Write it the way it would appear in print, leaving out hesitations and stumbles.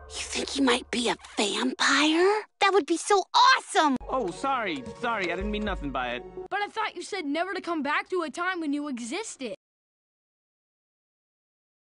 You think he might be a vampire? That would be so awesome! Oh, sorry, I didn't mean nothing by it. But I thought you said never to come back to a time when you existed.